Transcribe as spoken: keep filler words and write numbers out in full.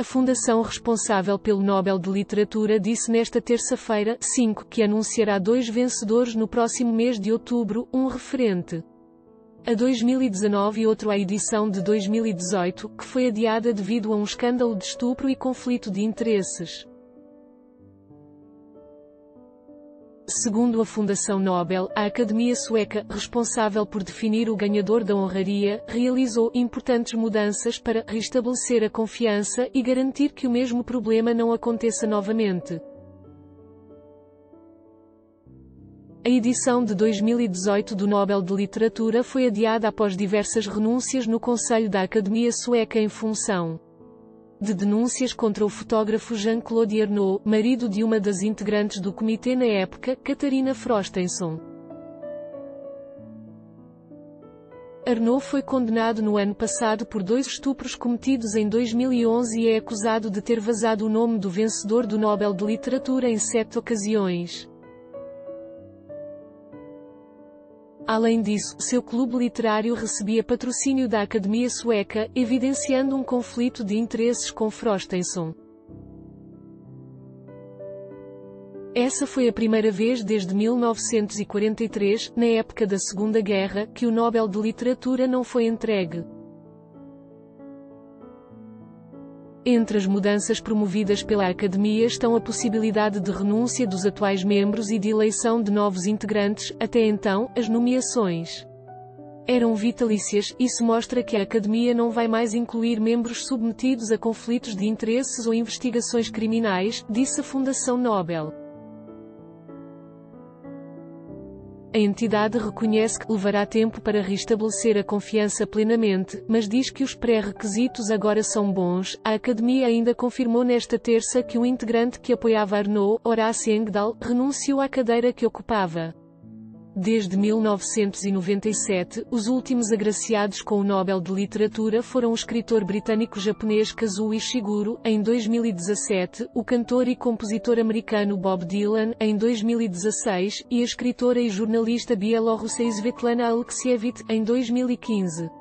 A fundação responsável pelo Nobel de Literatura disse nesta terça-feira, cinco, que anunciará dois vencedores no próximo mês de outubro, um referente a dois mil e dezenove e outro à edição de dois mil e dezoito, que foi adiada devido a um escândalo de estupro e conflito de interesses. Segundo a Fundação Nobel, a Academia Sueca, responsável por definir o ganhador da honraria, realizou importantes mudanças para restabelecer a confiança e garantir que o mesmo problema não aconteça novamente. A edição de dois mil e dezoito do Nobel de Literatura foi adiada após diversas renúncias no Conselho da Academia Sueca em função de denúncias contra o fotógrafo Jean-Claude Arnault, marido de uma das integrantes do comitê na época, Katarina Frostenson. Arnault foi condenado no ano passado por dois estupros cometidos em dois mil e onze e é acusado de ter vazado o nome do vencedor do Nobel de Literatura em sete ocasiões. Além disso, seu clube literário recebia patrocínio da Academia Sueca, evidenciando um conflito de interesses com Frostenson. Essa foi a primeira vez desde mil novecentos e quarenta e três, na época da Segunda Guerra, que o Nobel de Literatura não foi entregue. Entre as mudanças promovidas pela Academia estão a possibilidade de renúncia dos atuais membros e de eleição de novos integrantes. Até então, as nomeações eram vitalícias. Isso mostra que a Academia não vai mais incluir membros submetidos a conflitos de interesses ou investigações criminais, disse a Fundação Nobel. A entidade reconhece que levará tempo para restabelecer a confiança plenamente, mas diz que os pré-requisitos agora são bons. A Academia ainda confirmou nesta terça que o integrante que apoiava Arnault, Horace Engdahl, renunciou à cadeira que ocupava. Desde mil novecentos e noventa e sete, os últimos agraciados com o Nobel de Literatura foram o escritor britânico-japonês Kazuo Ishiguro, em dois mil e dezassete, o cantor e compositor americano Bob Dylan, em dois mil e dezasseis, e a escritora e jornalista bielorrussa Svetlana Alexievich, em dois mil e quinze.